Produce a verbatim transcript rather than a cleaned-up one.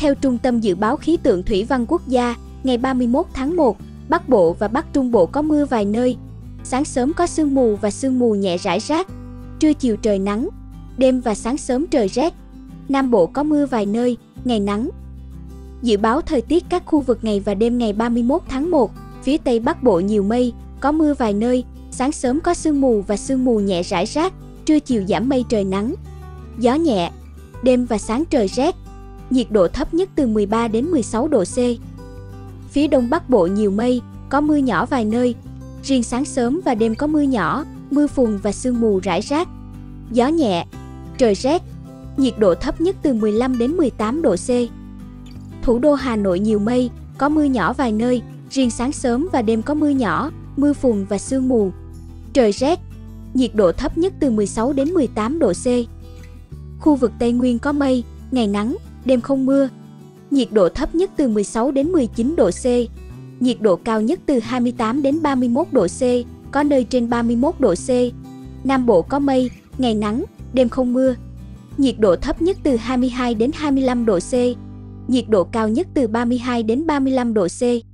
Theo Trung tâm Dự báo Khí tượng Thủy văn Quốc gia, ngày ba mươi mốt tháng một, Bắc Bộ và Bắc Trung Bộ có mưa vài nơi. Sáng sớm có sương mù và sương mù nhẹ rải rác. Trưa chiều trời nắng. Đêm và sáng sớm trời rét. Nam Bộ có mưa vài nơi, ngày nắng. Dự báo thời tiết các khu vực ngày và đêm ngày ba mươi mốt tháng một, phía Tây Bắc Bộ nhiều mây, có mưa vài nơi, sáng sớm có sương mù và sương mù nhẹ rải rác, trưa chiều giảm mây trời nắng. Gió nhẹ, đêm và sáng trời rét. Nhiệt độ thấp nhất từ mười ba đến mười sáu độ C. Phía Đông Bắc Bộ nhiều mây, có mưa nhỏ vài nơi. Riêng sáng sớm và đêm có mưa nhỏ, mưa phùn và sương mù rải rác. Gió nhẹ, trời rét. Nhiệt độ thấp nhất từ mười lăm đến mười tám độ C. Thủ đô Hà Nội nhiều mây, có mưa nhỏ vài nơi. Riêng sáng sớm và đêm có mưa nhỏ, mưa phùn và sương mù. Trời rét. Nhiệt độ thấp nhất từ mười sáu đến mười tám độ C. Khu vực Tây Nguyên có mây, ngày nắng, đêm không mưa. Nhiệt độ thấp nhất từ mười sáu đến mười chín độ C. Nhiệt độ cao nhất từ hai mươi tám đến ba mươi mốt độ C, có nơi trên ba mươi mốt độ C. Nam Bộ có mây, ngày nắng, đêm không mưa. Nhiệt độ thấp nhất từ hai mươi hai đến hai mươi lăm độ C. Nhiệt độ cao nhất từ ba mươi hai đến ba mươi lăm độ C.